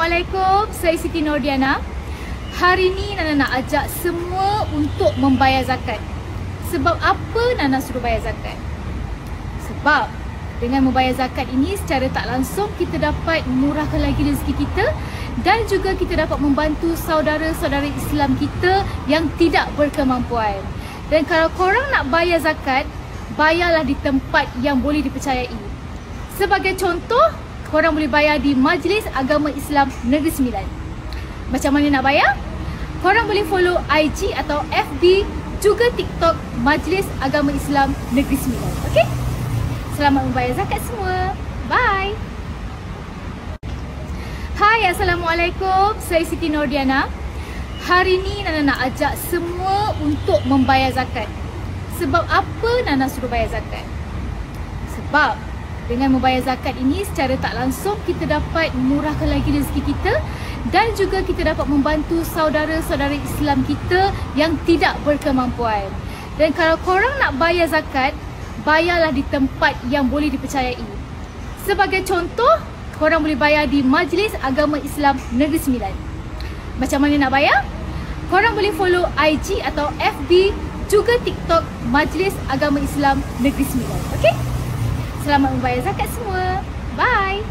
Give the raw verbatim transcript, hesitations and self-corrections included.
Assalamualaikum, saya Siti Nordiana. Hari ni Nana nak ajak semua untuk membayar zakat. Sebab apa Nana suruh bayar zakat? Sebab dengan membayar zakat ini secara tak langsung kita dapat murahkan lagi rezeki kita dan juga kita dapat membantu saudara-saudara Islam kita yang tidak berkemampuan. Dan kalau korang nak bayar zakat, bayarlah di tempat yang boleh dipercayai. Sebagai contoh, korang boleh bayar di Majlis Agama Islam Negeri Sembilan. Macam mana nak bayar? Korang boleh follow I G atau F B juga TikTok Majlis Agama Islam Negeri Sembilan. Okey? Selamat membayar zakat semua. Bye. Hai, Assalamualaikum. Saya Siti Nordiana. Hari ni Nana nak ajak semua untuk membayar zakat. Sebab apa Nana suruh bayar zakat? Sebab dengan membayar zakat ini secara tak langsung kita dapat murahkan lagi rezeki kita dan juga kita dapat membantu saudara-saudara Islam kita yang tidak berkemampuan. Dan kalau korang nak bayar zakat, bayarlah di tempat yang boleh dipercayai. Sebagai contoh, korang boleh bayar di Majlis Agama Islam Negeri Sembilan. Macam mana nak bayar? Korang boleh follow I G atau F B juga TikTok Majlis Agama Islam Negeri Sembilan. Okey? Selamat membayar zakat semua. Bye.